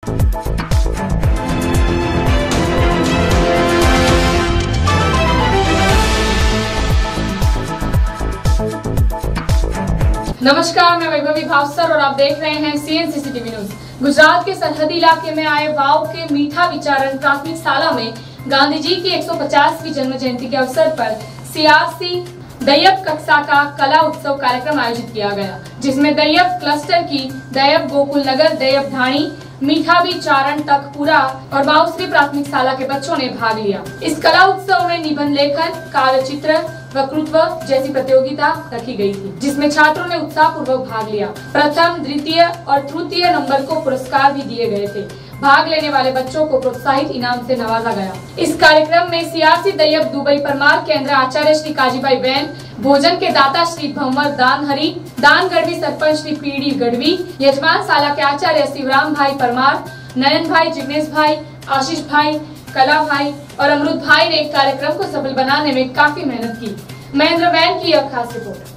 नमस्कार, मैं वैभवी भावसर और आप देख रहे हैं CNCCTV न्यूज। गुजरात के सरहदी इलाके में आए वाव के मीठा विचारण प्राथमिक शाला में गांधी जी की 150वीं जन्म जयंती के अवसर पर CRC दैयब कक्षा का कला उत्सव कार्यक्रम आयोजित किया गया, जिसमें दैयब क्लस्टर की दैयब गोकुल नगर, दैयब ढाणी, मीठा विचारण तकपुरा और बाउश्री प्राथमिक शाला के बच्चों ने भाग लिया। इस कला उत्सव में निबंध लेखन, काव्य चित्र, वक्तृत्व जैसी प्रतियोगिता रखी गई थी, जिसमें छात्रों ने उत्साह पूर्वक भाग लिया। प्रथम, द्वितीय और तृतीय नंबर को पुरस्कार भी दिए गए थे। भाग लेने वाले बच्चों को प्रोत्साहित इनाम से नवाजा गया। इस कार्यक्रम में CRC दैयब दुबई परमार केंद्र आचार्य श्री काजीबाई बैन, भोजन के दाता श्री भंवर दानहरी, दान गढ़वी सरपंच श्री PD गढ़वी, यजमान शाला के आचार्य शिवराम भाई परमार, नयन भाई, जिग्नेश भाई, आशीष भाई, कला भाई और अमृत भाई ने कार्यक्रम को सफल बनाने में काफी मेहनत की। महेंद्र वैन की यह खास रिपोर्ट।